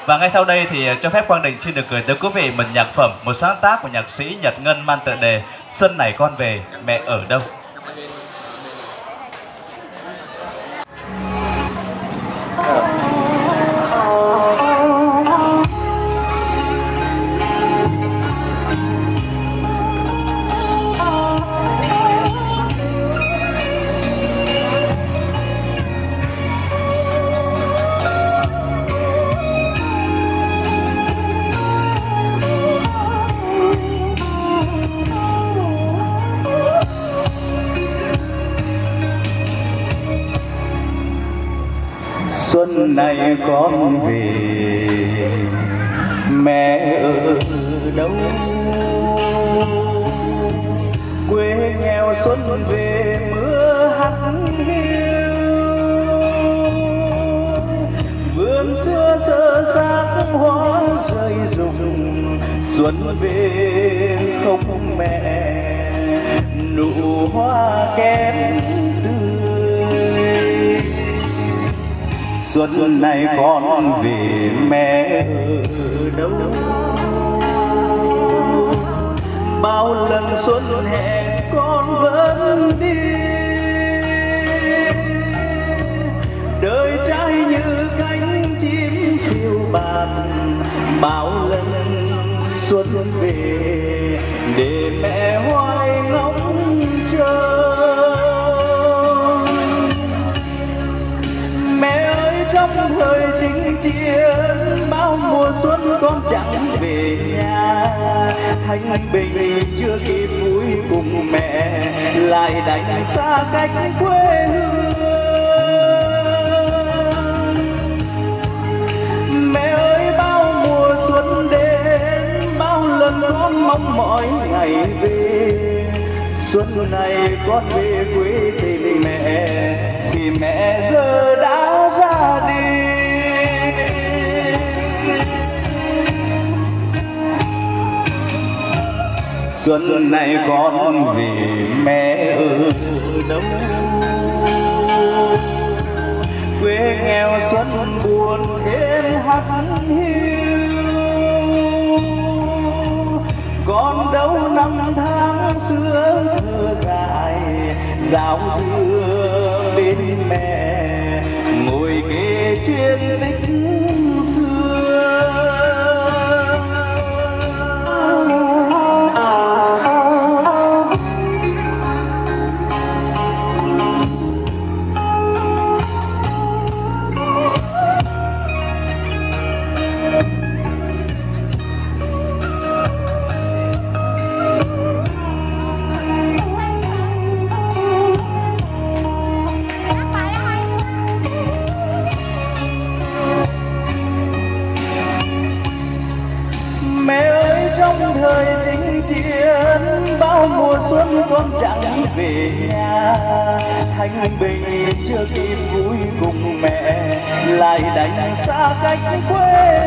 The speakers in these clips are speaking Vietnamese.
Và ngay sau đây thì cho phép Quang Đình xin được gửi tới quý vị một nhạc phẩm, một sáng tác của nhạc sĩ Nhật Ngân mang tựa đề Xuân này con về, mẹ ở đâu. Xuân này con về, mẹ ở đâu? Quê nghèo xuân về mưa hắt hiu, vườn xưa sơ xác hoa rơi rụng. Xuân về không mẹ, nụ hoa kém xuân này con về, mẹ ở đâu? Bao lần xuân hẹn con vẫn đi, đời trai như cánh chim phiêu bạt. Bao lần xuân về để mẹ hoài ngóng chờ. Trong thời chinh chiến bao mùa xuân con chẳng về nhà, thanh bình chưa kịp vui cùng mẹ lại đánh xa cách quê hương. Mẹ ơi bao mùa xuân đến, bao lần con mong mỏi ngày về. Xuân này con về quê tìm mẹ thì mẹ giờ đã ra đi. Xuân này con về, mẹ ở đâu? Quê nghèo xuân buồn thêm hắt hiu, còn đâu năm tháng xưa thơ dài. Dạo thưa bên mẹ ngồi kể chuyện tích xưa. Thời chinh chiến bao mùa xuân con chẳng về nhà, thanh bình chưa kịp vui cùng mẹ lại đánh xa cách quê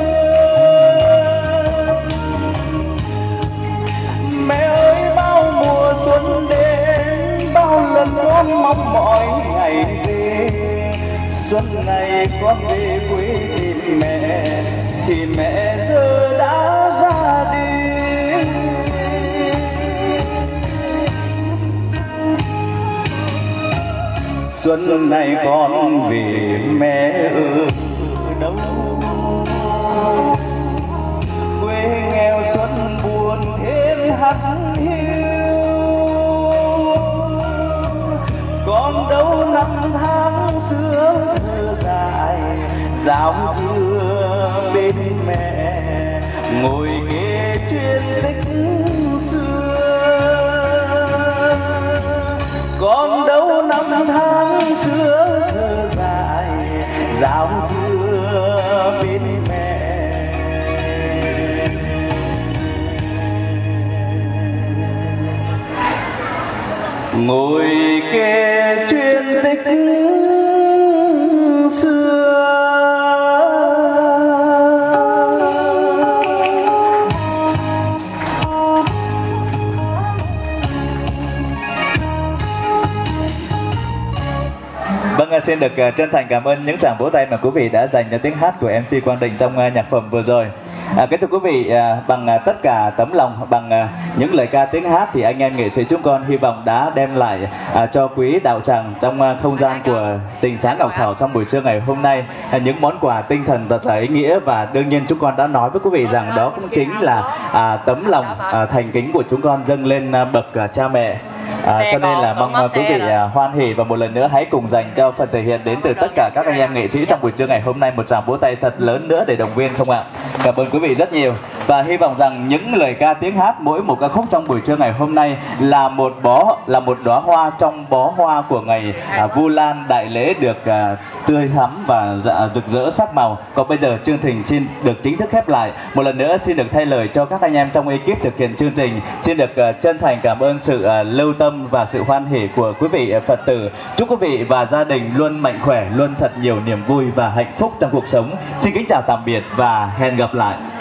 hương. Mẹ ơi bao mùa xuân đến, bao lần con mong mỏi ngày về. Xuân này con về quê tìm mẹ thì mẹ giờ đã ra đi. Xuân này con về, mẹ ở đâu? Quê nghèo xuân buồn thêm hắt hiu, còn đâu năm tháng xưa thơ dài. Dạo thưa bên mẹ ngồi kể chuyện tích xưa, còn đâu năm tháng xưa thơ dài. Dạo thưa bên mẹ ngồi kể chuyện tích xưa. xin được chân thành cảm ơn những tràng vỗ tay mà quý vị đã dành cho tiếng hát của MC Quang Đình trong nhạc phẩm vừa rồi. Kính thưa quý vị, bằng tất cả tấm lòng, bằng những lời ca tiếng hát thì anh em nghệ sĩ chúng con hy vọng đã đem lại cho quý đạo tràng trong không gian của Tình Sáng Ngọc Thảo trong buổi trưa ngày hôm nay những món quà tinh thần thật là ý nghĩa, và đương nhiên chúng con đã nói với quý vị rằng đó cũng chính là tấm lòng thành kính của chúng con dâng lên bậc cha mẹ. Cho nên là mong quý vị hoan hỉ và một lần nữa hãy cùng dành cho phần thể hiện đến từ tất cả các anh em nghệ sĩ trong buổi trưa ngày hôm nay một tràng vỗ tay thật lớn nữa để động viên không ạ? Cảm ơn quý vị rất nhiều, và hy vọng rằng những lời ca tiếng hát mỗi một ca khúc trong buổi trưa ngày hôm nay là một đóa hoa trong bó hoa của ngày Vu Lan đại lễ được tươi thắm và rực rỡ sắc màu. Còn bây giờ chương trình xin được chính thức khép lại. Một lần nữa xin được thay lời cho các anh em trong ekip thực hiện chương trình, xin được chân thành cảm ơn sự lưu tâm và sự hoan hỉ của quý vị Phật tử. Chúc quý vị và gia đình luôn mạnh khỏe, luôn thật nhiều niềm vui và hạnh phúc trong cuộc sống. Xin kính chào tạm biệt và hẹn gặp lại.